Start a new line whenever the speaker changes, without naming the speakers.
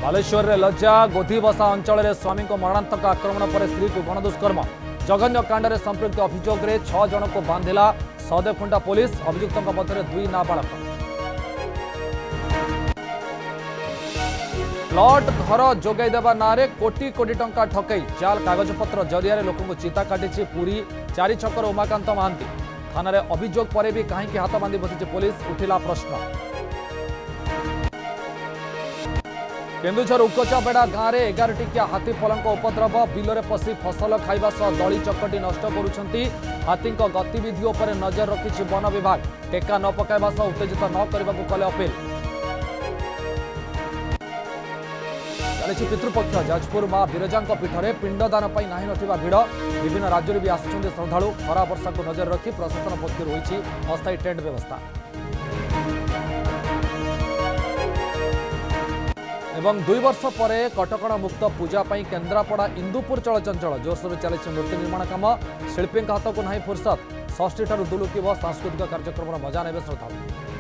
बालेश्वर रे लज्जा गोधीबसा अंचल में स्वामी को मरणांतक आक्रमण पर स्त्री को गणदुष्कर्म जघन्य कांड संपृक्त अभियोग में 6 जन को बांधिला सौदेखुंटा पुलिस अभियुक्तों मध्य 2 नाबालक। प्लॉट घर जोगाई देवा नारे कोटी कोटी टंका ठकई जाल कागजपत्र जरिया लोक चिता काटी पुरी 4 छकर उमाकांत महांती थाना अभियोग पर भी कहीं हाथ बांधि बसी पुलिस उठिला प्रश्न। केन्दुझर उकोचाबेड़ा गाँव में 11 टिकिया हाथी पलंक उपद्रव बिलरे पशि फसल खाइबा सह दली चकटी नष्ट करुछंती हाथी गतिविधि उपर नजर रखिछि वन विभाग टेका न पकाइबा सह उत्तेजित न करने को कले अपील। चली पितृपक्ष जाजपुर मां विरजा पीठ में पिंडदान पर नहीं नथिबा भिड़ विभिन्न राज्य भी आसुछंती श्रद्धालु खरा वर्षा को नजर रखी प्रशासन पक्षर होइछि अस्थायी टेंट व्यवस्था। एवं 2 वर्ष पर कटकणा मुक्त पूजा पर केन्द्रापड़ा इंदुपुर चलचंचल जोरसोर चली मूर्ति निर्माण काम शिल्पी हाथ को नहीं फुर्सत 60 ठारू दुलुकिब सांस्कृतिक कार्यक्रम मजा ने श्रद्धालु।